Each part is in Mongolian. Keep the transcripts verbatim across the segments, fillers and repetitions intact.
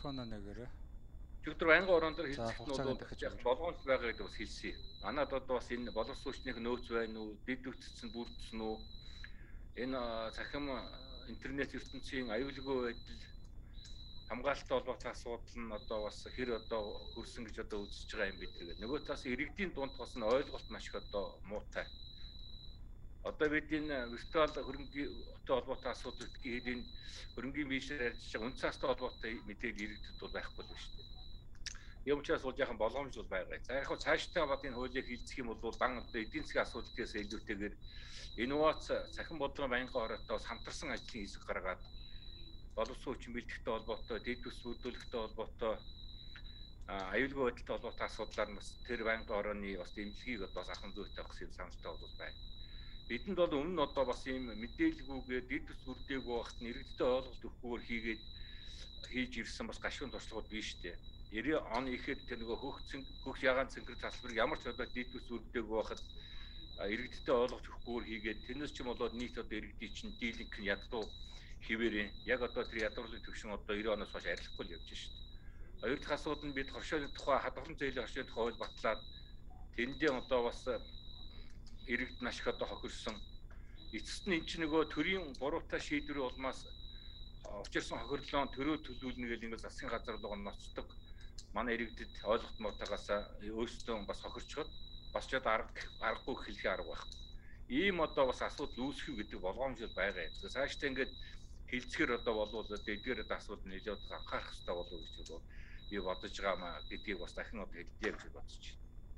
Микрофоноо нэгээрээ. Өдөр байнгын орон дээр хэлцэх нь бол яг болгоомж байгаа гэдэг бас хэлсэн. Манад одоо бас энэ боловсруучных нөөц байна уу, дэд үтцсэн бүрдсэн үү? Энэ цахим интернет ертөнцийн аюулгүй байдал хамгаалалттай холбоотой асуудал нь одоо бас хэр одоо хөрсөн гэж одоо үзэж байгаа юм бид тэгээд нөгөө талаас иргэдийн дунд бас нь ойлголт маш их одоо муутай. Одоо бид энэ виртуал хөрөнгөтэй холбоотой асуудал гэхэд энэ хөрөнгөний бишээр ярьж байгаа үнцаастай холбоотой мэдээлэл иргэдэд бол байхгүй л шүү дээ. Ийм учраас бол яхан болгоомж бол байгаа. За яг хөө цаашдаа бод энэ хуулийг хилцэх юм бол дан одоо эдийн засгийн асуудлаас илүүтэйгээр инновац цахим бодлогын байнгын оройтой бас хамтарсан ажлын хэсэг гаргаад боловсон хүчин бэлтгэхтэй холбоотой, дэд үс бүрдүүлэхтэй холбоотой аюулгүй байдалтай холбоотой асуудлаар нь бас тэр байнгын орооны бас дэмжлэгийг одоо бас ахын зүйтэй авах юм саналтай бол байна. Бидэнд бол өмнө нь одоо бас ийм мэдээлгүйгээр дэд үс бүрдээгүй багт нэрэгдтэй ойлголт өгөхгүйгээр хийгээд хийж ирсэн бас гашуун туршлагууд биш дээ. девяносто он ихэд тэр нөгөө хөх хөх ягаан цэнхэр залбарыг ямар ч одоо дэд үс бүрдээгүй байхад иргэдтэй ойлгож өгөхгүйгээр хийгээд тэрнээс ч юм болоод нийт одоо иргэдийн чинь дийлэнх нь ядуу хിവэрээ яг одоо тэр ядуурлын төвшин одоо девяносто оноос хойш арилахгүй л явж шít. Хоёр дахь асуудал нь бид хоршооны тухай хадгалан зээлийн хоршооны тухай хууль батлаад тэндээ одоо бас иргэд маш их одоо хохирсон. Эцэст нь эн чинь нөгөө төрийн буруутай шийдвэрийн улмаас учирсан хохирлоон төрөө төлүүлнэ гэл ингээд засгийн газар руу ноцдог. Манай иргэдэд ойлголт муудагаас өөрсдөө бас хохирчход бас ч одоо арга аргагүй хэлхий арга байхгүй. Ийм одоо бас асуудал үүсэх гэдэг болгоомжтой байгаа юм. Цаашдаа ингээд хилцэхэр одоо болвол эдгээр асуудал нэлээд анхаарах хэрэгтэй болов уу гэж бол би бодож байгаа маа гэдгийг бас дахин одоо хэлье гэж бодож байна.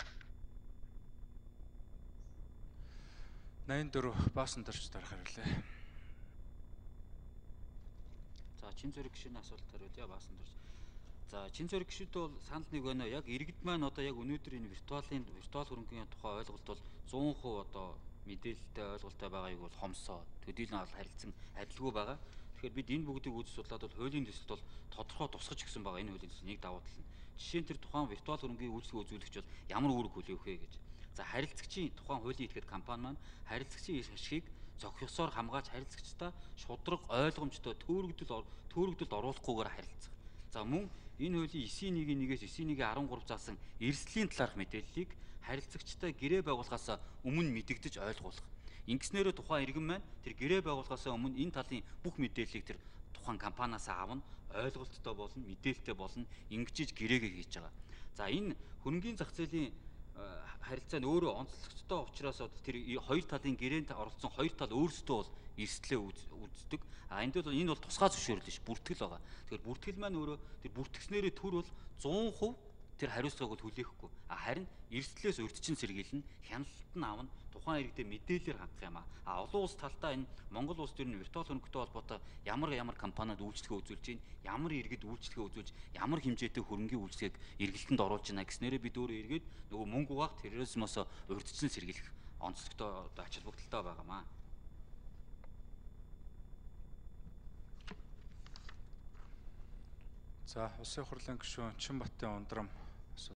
найман дөрөв баасан дөрч дарах хариулъя. За чин зэрэг гişүний асуулт хариулъя баасан дөрч. За чин зэрэг гişүд бол санал нэг байна. Яг иргэд маань одоо яг өнөөдөр энэ виртуалын виртуал хөрөнгөний тухай ойлголт бол сто процент одоо мэдээлэлтэй ойлголттой байгааг бол хомсоо төдийлөн харилцан адилгүй байгаа. Тэгэхээр бид энэ бүгдийг үзэж судлаад бол хуулийн төсөлд бол тодорхой тусгаж өгсөн байгаа энэ хуулийн төсөл нэг давуу тал нь. Жишээ нь тэр тухайн виртуал хөрөнгөний үйлчлэг үзүүлэгч бол ямар үүрэг хүлээх вэ гэж. За харилцагчийн тухайн хуулийн этгээд компани маань харилцагчийн ашгийг зохисоор хамгааж харилцагчдаа шудраг ойлгомжтой төөрөгдөл төөрөгдөлд оруулахгүйгээр харилцах. За мөн энэ хуулийн девять нэгээс девять дөрвөн заасан эрсдлийн талаарх мэдээллийг харилцагчдаа гэрээ байгуулахаас өмнө мэдэгдэж ойлгуулах. Ингэснээр тухайн иргэн маань тэр гэрээ байгуулахаас өмнө энэ талын бүх мэдээллийг тэр тухайн компаниас аавна, ойлголттой болно, мэдээлэлтэй болно, ингэжиж гэрээгээ хийж байгаа. За энэ хөрөнгөний зах зээлийн харилцаа нь өөрөө онцлогчтой учраас тэр хоёр талын гэрээнд оролцсон хоёр тал өөрсдөө бол эрсдлээ үздэг. А энд бол энэ бол тусгай зөвшөөрөл биш, бүртгэл байгаа. Тэгэхээр бүртгэл маань өөрөө тэр бүртгэснээрээ төр бол сто процент тэр хариуцлагыг бол хүлээхгүй. А харин эрсдлээс урьдчилан сэргийлнэ, хяналт нь авна, тухайн иргэдэд мэдээлэлээр хандах юм а. А олон улс талдаа энэ Монгол улс төр нь виртуал хөрөнгөтэй холбоотой ямар ямар компаниуд үйлчлэгээ үзүүлж байна, ямар иргэд үйлчлэгээ үзүүлж, ямар хэмжээтэй хөрөнгөний үйлчлэгийг эргэлтэнд оруулж байна гэснээрээ бид өөрөө эргээд нөгөө мөнгө угаах терроризмоос урьдчилан сэргийлэх онцлогтой ач холбогдолтой байгаамаа. За улсын хурлын гишүүн Чинбатын ундрам